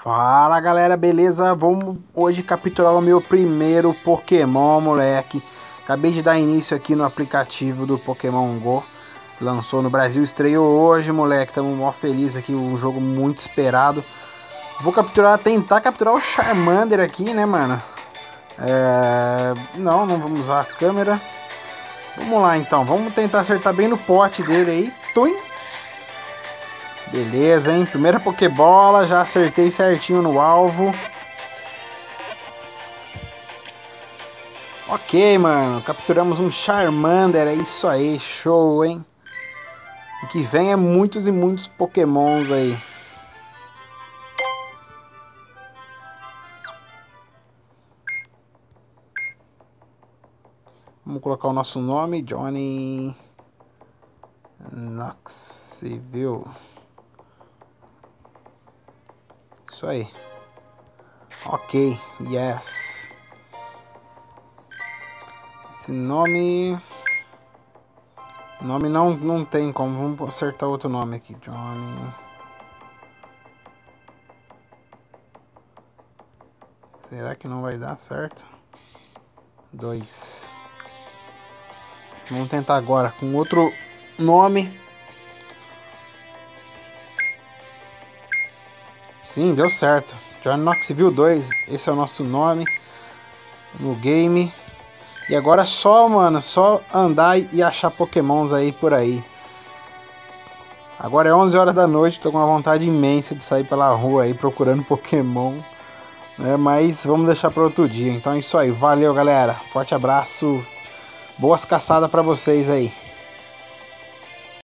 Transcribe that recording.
Fala galera, beleza? Vamos hoje capturar o meu primeiro Pokémon, moleque. Acabei de dar início aqui no aplicativo do Pokémon Go. Lançou no Brasil, estreou hoje, moleque. Estamos mó felizes aqui, um jogo muito esperado. Vou tentar capturar o Charmander aqui, né, mano? Não vamos usar a câmera. Vamos lá então, vamos tentar acertar bem no pote dele aí. Tum! Beleza, hein? Primeira Pokébola, já acertei certinho no alvo. Ok, mano. Capturamos um Charmander. É isso aí, show, hein? O que vem é muitos e muitos Pokémons aí. Vamos colocar o nosso nome, Johnny Knoxville. Isso aí. Ok, yes. Esse nome não tem como. Vamos acertar outro nome aqui, Johnny. Será que não vai dar certo? 2. Vamos tentar agora com outro nome. Sim, deu certo. Johnny Knoxville 2. Esse é o nosso nome no game. E agora só, mano, só andar e achar Pokémons aí por aí. Agora é 11 horas da noite, tô com uma vontade imensa de sair pela rua aí procurando Pokémon, né? Mas vamos deixar para outro dia. Então é isso aí, valeu galera, forte abraço, boas caçadas para vocês aí.